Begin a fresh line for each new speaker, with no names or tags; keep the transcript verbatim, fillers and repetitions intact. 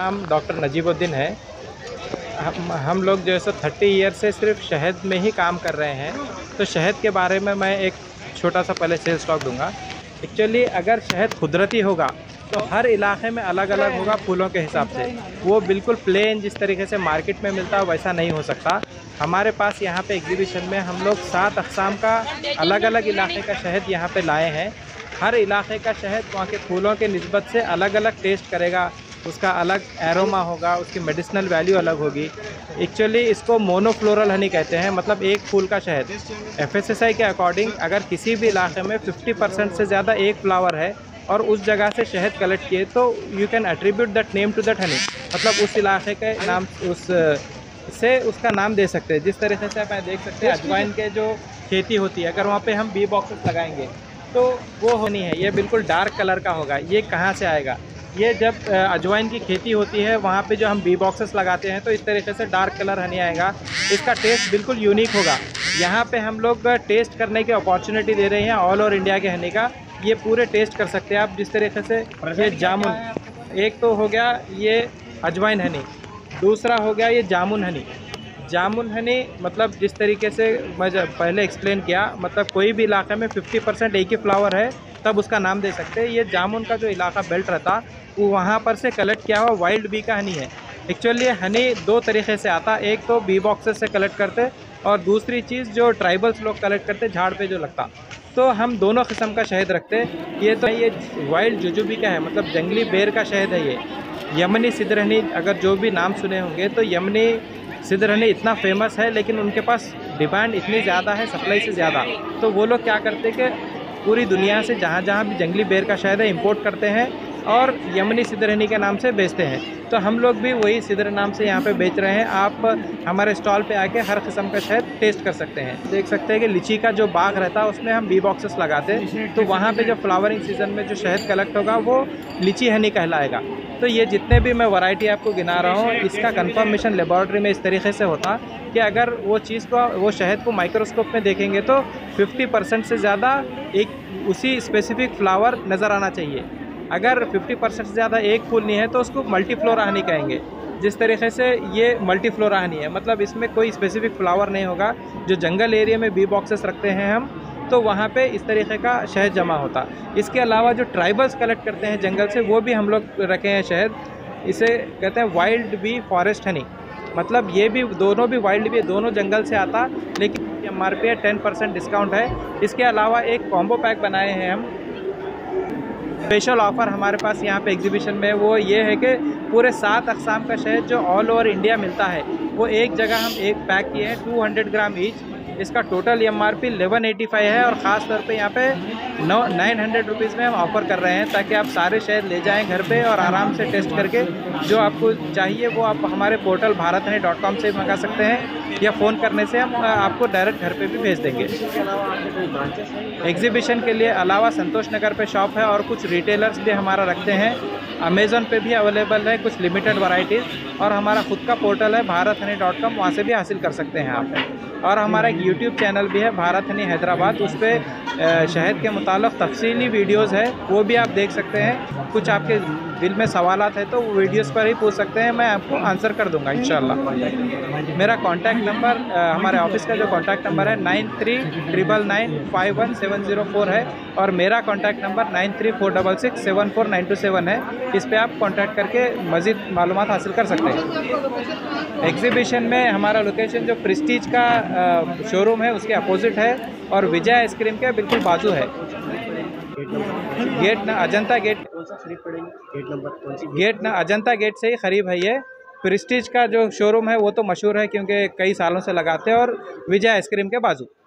नाम डॉक्टर नजीबुद्दीन है। हम हम लोग जो है सो थर्टी ईयर से सिर्फ शहद में ही काम कर रहे हैं। तो शहद के बारे में मैं एक छोटा सा पहले सेल्स टॉक दूंगा। एक्चुअली अगर शहद कुदरती होगा तो हर इलाके में अलग अलग होगा फूलों के हिसाब से। वो बिल्कुल प्लेन जिस तरीके से मार्केट में मिलता है वैसा नहीं हो सकता। हमारे पास यहाँ पे एग्जीबिशन में हम लोग सात अक़साम का अलग अलग इलाके का शहद यहाँ पे लाए हैं। हर इलाके का शहद वहाँ के फूलों के निस्बत से अलग अलग टेस्ट करेगा, उसका अलग एरोमा होगा, उसकी मेडिसिनल वैल्यू अलग होगी। एक्चुअली इसको मोनोफ्लोरल हनी कहते हैं, मतलब एक फूल का शहद। एफ एस एस आई के अकॉर्डिंग अगर किसी भी इलाके में फिफ्टी परसेंट से ज़्यादा एक फ्लावर है और उस जगह से शहद कलेक्ट किए तो you can attribute that name to that honey, मतलब उस इलाके के नाम उस से उसका नाम दे सकते हैं। जिस तरीके से आप देख सकते हैं अजवाइन के जो खेती होती है, अगर वहाँ पे हम बी बॉक्सेस लगाएंगे तो वो हनी है, ये बिल्कुल डार्क कलर का होगा। ये कहाँ से आएगा? ये जब अजवाइन की खेती होती है वहाँ पे जो हम बी बॉक्सेस लगाते हैं तो इस तरीके से डार्क कलर हनी आएगा। इसका टेस्ट बिल्कुल यूनिक होगा। यहाँ पे हम लोग टेस्ट करने की अपॉर्चुनिटी दे रहे हैं ऑल ओवर इंडिया के हनी का। ये पूरे टेस्ट कर सकते हैं आप जिस तरीके से। ये जामुन, एक तो हो गया ये अजवाइन हनी, दूसरा हो गया ये जामुन हनी। जामुन हनी मतलब जिस तरीके से मैं पहले एक्सप्लेन किया, मतलब कोई भी इलाके में फिफ्टी परसेंट एक ही फ्लावर है तब उसका नाम दे सकते हैं। ये जामुन का जो इलाका बेल्ट रहता वो वहाँ पर से कलेक्ट किया हुआ वाइल्ड बी का हनी है। एक्चुअली हनी दो तरीके से आता, एक तो बी बॉक्सेस से कलेक्ट करते और दूसरी चीज़ जो ट्राइबल्स लोग कलेक्ट करते झाड़ पे जो लगता। तो हम दोनों किस्म का शहद रखते। ये तो ये वाइल्ड जुजुबी का है, मतलब जंगली बेर का शहद है। ये यमनी सिद्रहनी, अगर जो भी नाम सुने होंगे तो यमनी सिद्रहनी इतना फेमस है, लेकिन उनके पास डिमांड इतनी ज़्यादा है सप्लाई से ज़्यादा। तो वो लोग क्या करते कि पूरी दुनिया से जहाँ जहाँ भी जंगली बेर का शहद है इंपोर्ट करते हैं और यमनी सिद्रहनी के नाम से बेचते हैं। तो हम लोग भी वही सिद्र नाम से यहाँ पे बेच रहे हैं। आप हमारे स्टॉल पे आके हर किस्म का शहद टेस्ट कर सकते हैं। देख सकते हैं कि लीची का जो बाग रहता है उसमें हम बी बॉक्सेस लगाते हैं, तो वहाँ पे जो फ्लावरिंग सीजन में जो शहद कलेक्ट होगा वो लीची हनी कहलाएगा। तो ये जितने भी मैं वैरायटी आपको गिना रहा हूँ इसका कंफर्मेशन लेबॉर्ट्री में इस तरीके से होता कि अगर वो चीज़ को वो शहद को माइक्रोस्कोप में देखेंगे तो फिफ्टी परसेंट से ज़्यादा एक उसी स्पेसिफिक फ्लावर नज़र आना चाहिए। अगर फिफ्टी परसेंट से ज़्यादा एक फूल नहीं है तो उसको मल्टीफ्लोरा हनी कहेंगे। जिस तरीके से ये मल्टीफ्लोरा हनी है, मतलब इसमें कोई स्पेसिफिक फ्लावर नहीं होगा। जो जंगल एरिया में बी बॉक्सेस रखते हैं हम, तो वहाँ पे इस तरीके का शहद जमा होता। इसके अलावा जो ट्राइबल्स कलेक्ट करते हैं जंगल से, वो भी हम लोग रखे हैं शहद। इसे कहते हैं वाइल्ड बी फॉरेस्ट हनी, मतलब ये भी दोनों भी वाइल्ड बी दोनों जंगल से आता, लेकिन एम आर पी है टेन परसेंट डिस्काउंट है। इसके अलावा एक कॉम्बो पैक बनाए हैं हम। स्पेशल ऑफ़र हमारे पास यहाँ पे एग्जीबिशन में वो ये है कि पूरे सात अक़साम का शहद जो ऑल ओवर इंडिया मिलता है वो एक जगह हम एक पैक किए हैं, टू हंड्रेड ग्राम ईच। इसका total M R P eleven eighty five है और ख़ास तौर पे यहाँ पे नौ नाइन हंड्रेड रुपीज़ में हम ऑफ़र कर रहे हैं ताकि आप सारे शहद ले जाएं घर पे और आराम से टेस्ट करके जो आपको चाहिए वो आप हमारे portal Bharat honey dot com से मंगा सकते हैं या फ़ोन करने से हम आपको डायरेक्ट घर पे भी भेज देंगे। एग्जीबिशन के लिए अलावा संतोष नगर पे शॉप है और कुछ रिटेलर्स भी हमारा रखते हैं। अमेज़ॉन पे भी अवेलेबल है कुछ लिमिटेड वैरायटीज़, और हमारा खुद का पोर्टल है भारत हनी डॉट कॉम, वहाँ से भी हासिल कर सकते हैं आप। और हमारा एक यूट्यूब चैनल भी है भारत हनी हैदराबाद, उस पर शहद के मुताल्लिक़ तफसीली वीडियोज़ है, वो भी आप देख सकते हैं। कुछ आपके दिल में सवालात है तो वो वीडियोज़ पर ही पूछ सकते हैं, मैं आपको आंसर कर दूंगा इंशाल्लाह। मेरा कॉन्टैक्ट नंबर, हमारे ऑफिस का जो कॉन्टैक्ट नंबर है nine three triple nine five one seven zero four है, और मेरा contact number nine three four double six seven four nine two seven है। इस पर आप कॉन्टैक्ट करके मज़ीद मालूमात हासिल कर सकते हैं। एग्जीबिशन में हमारा लोकेशन जो प्रेस्टीज का शोरूम है उसके अपोजिट है और विजय आइसक्रीम के बिल्कुल बाजू है। गेट ना Ajanta gate gate number gate ना अजंता गेट से ही करीब है ये। प्रेस्टीज का जो शोरूम है वो तो मशहूर है क्योंकि कई सालों से लगाते हैं, और विजय आइसक्रीम के बाजू।